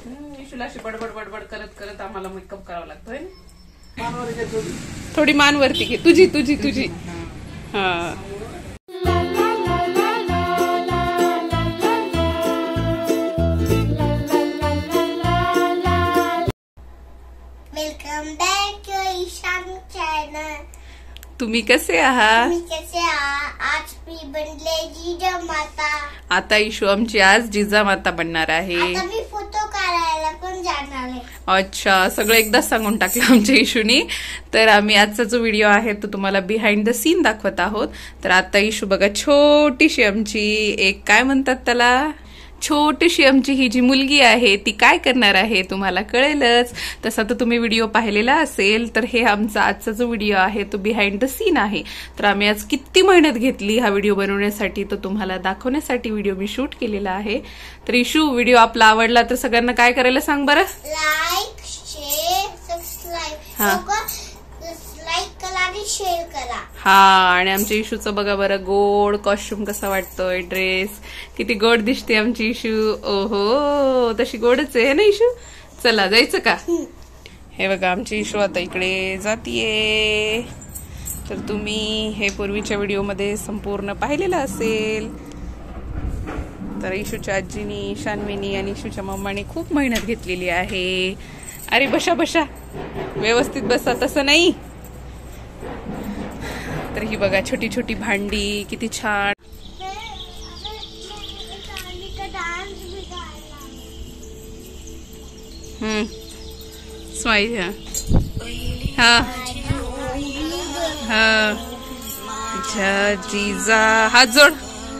इशूला अशी बडबड बडबड करत करत आम्हाला मेकअप करावा लागतोय ना. थोडी मान वरती घे, तुझी तुझी तुझी. हा welcome back to Ishan channel. तुम्ही कसे आहात? आज मी बनले जिजामाता. आता इशू आमची आज जिजामाता बनणार आहे. आता मी फोटो काढायला पण जाणार आहे. अच्छा, सगळं एकदाच सांगून टाकलं आमच्या इशूनी. तर आम्ही आजचा जो व्हिडिओ आहे तो तुम्हाला बिहाइंड द सीन दाखवत आहोत. तर आता इशू बघा, छोटीशी आमची एक काय म्हणतात त्याला, छोटीशी आमची ही जी मुलगी आहे ती काय करणार आहे तुम्हाला कळेलच. तसा तर तुम्ही व्हिडिओ पाहिलेला असेल. तर हे आमचा आजचा जो व्हिडिओ आहे तो बिहाइंड द सीन आहे. तर आम्ही आज किती मेहनत घेतली हा व्हिडिओ बनवण्यासाठी, तो तुम्हाला दाखवण्यासाठी व्हिडिओ मी शूट केलेला आहे. तर इशू, व्हिडिओ आपला आवडला तर सगळ्यांना काय करायला सांग बरं. लाईक, शेअर, सबस्क्राईब, लाईक करा आणि शेअर करा. हा, आणि आमच्या इशूचं बघा बरं गोड कॉस्ट्युम कसा वाटतोय, ड्रेस किती गोड दिसते आमची इशू. ओहो, तशी गोडच आहे ना इशू. चला जायचं का? हे बघा आमची इशू आता इकडे जातीये. तर तुम्ही हे पूर्वीच्या व्हिडिओमध्ये संपूर्ण पाहिलेलं असेल. तर इशूच्या आजीनी, शान्वीनी आणि इशूच्या मम्माने खूप मेहनत घेतलेली आहे. अरे बशा बशा, व्यवस्थित बसा, तसं नाही. तर ही बघा छोटी छोटी भांडी किती छान. स्माईल. हा हा हा, जिजा हात जोड.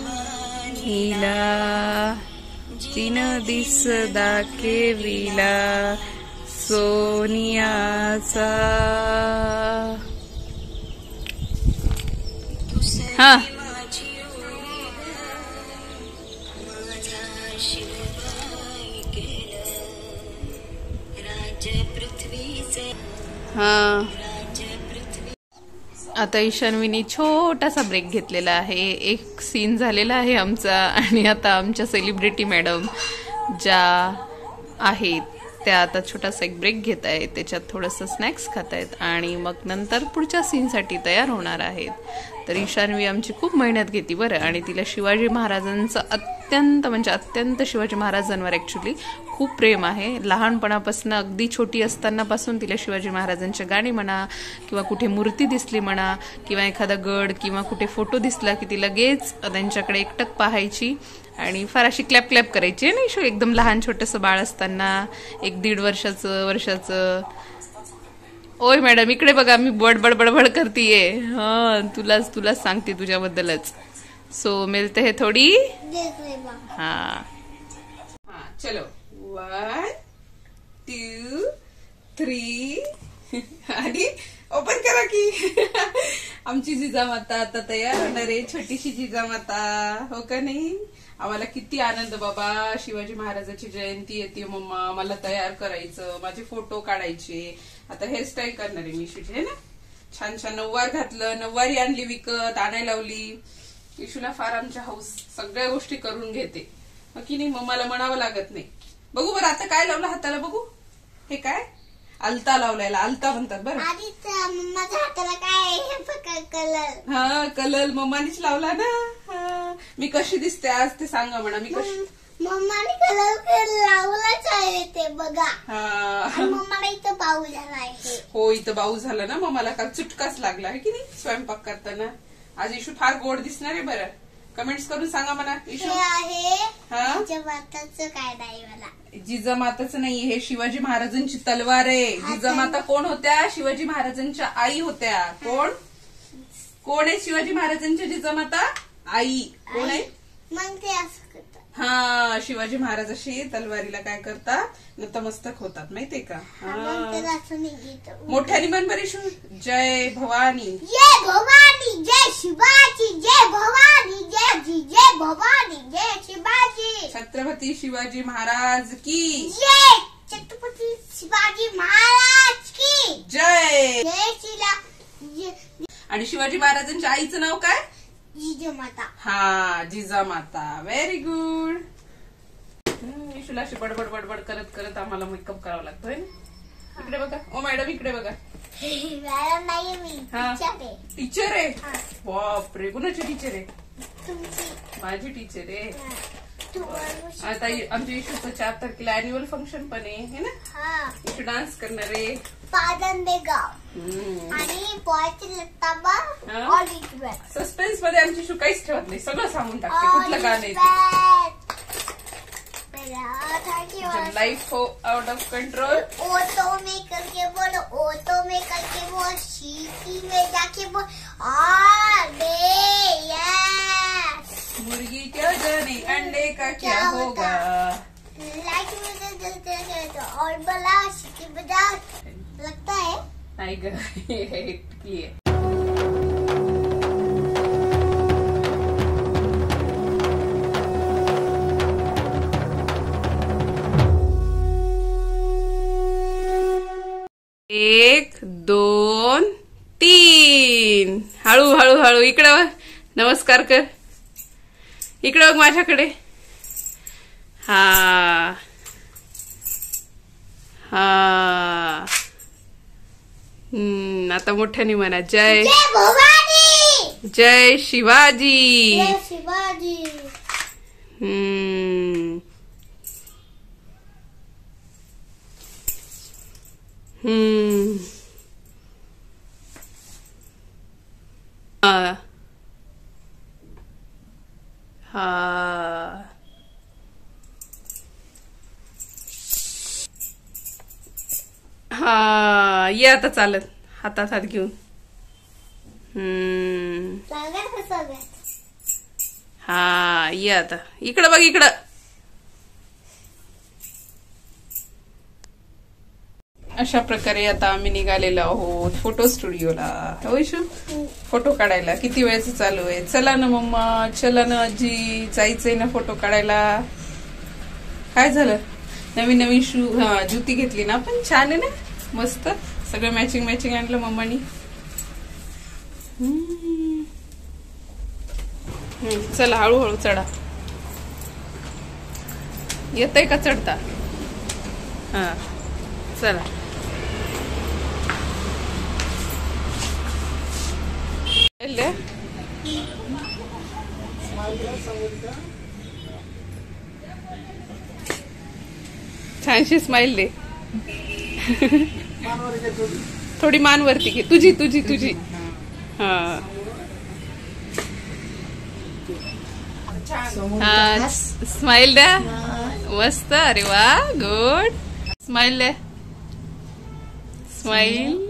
हिला तीन दिस दाखविला सोनियाचा. हा हा, आता ईशान्वीनी छोटासा ब्रेक घेतलेला आहे. एक सीन झालेला आहे आमचा. आणि आता आमच्या सेलिब्रिटी मॅडम ज्या आहेत त्या आता छोटासा एक ब्रेक घेत आहेत. त्याच्यात थोडंसं स्नॅक्स खात आहेत आणि मग नंतर पुढच्या सीनसाठी तयार होणार आहेत. तर ईशान्वी आमची खूप मेहनत घेते बरं. आणि तिला शिवाजी महाराजांचं अत्यंत शिवाजी महाराजांवर ऍक्च्युली खूप प्रेम आहे. लहानपणापासून अगदी छोटी असतानापासून तिला शिवाजी महाराजांचे गाणी म्हणा, किंवा कुठे मूर्ती दिसली म्हणा, किंवा एखादा गड किंवा कुठे फोटो दिसला की ती लगेच त्यांच्याकडे एकटक पाहायची आणि फार अशी क्लॅप क्लॅप करायची आहे ना. एकदम लहान छोटंसं बाळ असताना, 1-1.5 वर्षाचं. ओय मॅडम, इकडे बघा, मी बडबड बडबड करतीये. हा, तुलाच सांगते तुझ्याबद्दलच. सो मिळते हे थोडी. हा चलो, 1 2 3 आणि ओपन करा की. आमची जिजामाता आता तयार होणार आहे, छोटीशी जिजामाता. हो का नाही? आम्हाला किती आनंद बाबा. शिवाजी महाराजाची जयंती येते मम्मा, मला तयार करायचं, माझे फोटो काढायचे. आता हेअरस्टाईल करणार आहे मी इशूची, है ना. छान छान नऊवार घातलं, नऊवारी आणली विकत, आणायला लावली. इशूला फार आमच्या हाऊस, सगळ्या गोष्टी करून घेते की नाही. मम्माला म्हणावं लागत नाही. बघू बरं आता काय लावलं हाताला, बघू. हे काय आलता लावलाय, आलता म्हणतात बरं. मम्माच्या हाताला काय कलर. हा, कलर मम्मानीच लावला ना. मी कशी दिसते आज ते सांगा म्हणा. मी कशी, मम्माने कलर लावलाच आहे ते बघा. मम्माला इथं बाऊ झाला आहे. हो, इथं बाऊ झाला ना. मम्माला काल चुटकाच लागला आहे की नाही स्वयंपाक करताना. आज इशू फार गोड दिसणार आहे बरं. कमेंट्स करून सांगा म्हणा. इशू आहे जिजामाताचं काय नाही मला. जिजामाताचं नाही, हे शिवाजी महाराजांची तलवार आहे. जिजामाता कोण होत्या? शिवाजी महाराजांच्या आई होत्या. कोण आहे शिवाजी महाराजांच्या जिजामाता? आई. कोण आहे? मग ते असं करतात. हा, शिवाजी महाराज अशी तलवारीला काय करतात, नतमस्तक होतात, माहितीये का. मोठ्याने म्हण बरी शू. जय भवानी, जय भवानी, जय शिवाजी, जय भवानी, जय भवानी, जय शिवाजी. छत्रपती शिवाजी महाराज की जय. छत्रपती शिवाजी महाराज की जय. जय श्रीराम. आणि शिवाजी महाराजांच्या आईचं नाव काय? जिजामाता. हा, जिजामाता. Very good. इशूला अशी बडबड बडबड करत करत आम्हाला मेकअप करावा लागतोय. इकडे बघा. ओ मॅडम इकडे बघा. मॅडम नाही मी टीचर आहे. बापरे, कुणाची टीचर आहे? तुमची. माझी टीचर आहे. आता आमच्या इशूचं 4 तारखेला अॅन्युअल फंक्शन पण आहे ना. इशू डान्स करणार आहे. पादन बेगाव आणि बॉयची लत्ताबा सस्पेन्स मध्ये आमची इशू काहीच ठेवत नाही, सगळं सांगून टाकते कुठलं गाणं आहे. लाइफ हो आउट ऑफ कंट्रोल. ओ तो में करके बोलो, ओ तो में करके बोल, शीटी में जाके बोल, मुर्गी क्या जाने अंडे का क्या होगा. लाइट में जलते और बला शीटी बजा लगता है. नहीं ग एक 2 3. हळू हळू हळू. इकडे बघ. नमस्कार कर. इकडे बघ माझ्याकडे. हा हा. आता मोठ्याने म्हणा. जय भवानी, जय शिवाजी. जय शिवाजी. हा हा. ये आता चालत हातात हात घेऊन. हा ये आता. इकडं बघ इकडं. अशा प्रकारे आता आम्ही निघालेलो आहोत फोटो स्टुडिओला. होयशू फोटो काढायला. किती वेळच चालू आहे. चला ना मम्मा, चला ना आजी, जायचंय ना फोटो काढायला. काय झालं? नवीन नवीन जुती घेतली ना आपण. छान आहे ना, मस्त. सगळं मॅचिंग मॅचिंग आणलं मम्मानी. चला हळूहळू चढा. येतंय का चढता? हा चला. छानशी स्माइल दे. थोडी मान वरती घे. तुझी तुझी तुझी. हा हा. स्माइल द्या. मस्त. अरे वा, गुड. स्माइल द्या. Smile.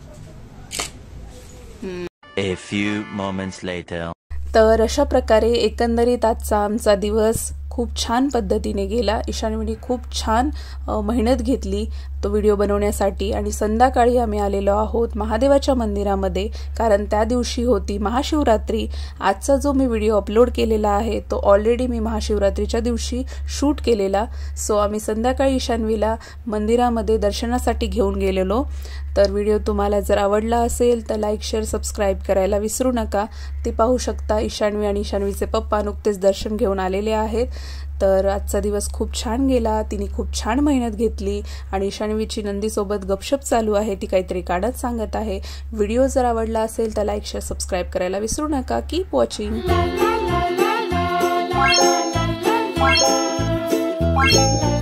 A few moments later. तर अशा प्रकारे एकंदरीत आजचा आमचा दिवस खूप छान पद्धतीने गेला. ईशानीने खूप छान मेहनत घेतली तो व्हिडिओ बनवण्यासाठी. आणि संध्याकाळी आम्ही आलेलो आहोत महादेवाच्या मंदिरामध्ये, कारण त्या दिवशी होती महाशिवरात्री. आजचा जो मी व्हिडिओ अपलोड केलेला आहे तो ऑलरेडी मी महाशिवरात्रीच्या दिवशी शूट केलेला. सो आम्ही संध्याकाळी ईशान्वीला मंदिरामध्ये दर्शनासाठी घेऊन गेलेलो. तर व्हिडिओ तुम्हाला जर आवडला असेल तर लाईक, शेअर, सबस्क्राईब करायला विसरू नका. ते पाहू शकता ईशान्वी आणि ईशान्वीचे पप्पा नुकतेच दर्शन घेऊन आलेले आहेत. तर आजचा दिवस खूप छान गेला. तिने खूप छान मेहनत घेतली आणि ईशान्वीची नंदीसोबत गपशप चालू आहे. ती काहीतरी काढत सांगत आहे. व्हिडिओ जर आवडला असेल तर लाईक, शेअर, सबस्क्राईब करायला विसरू नका. Keep watching.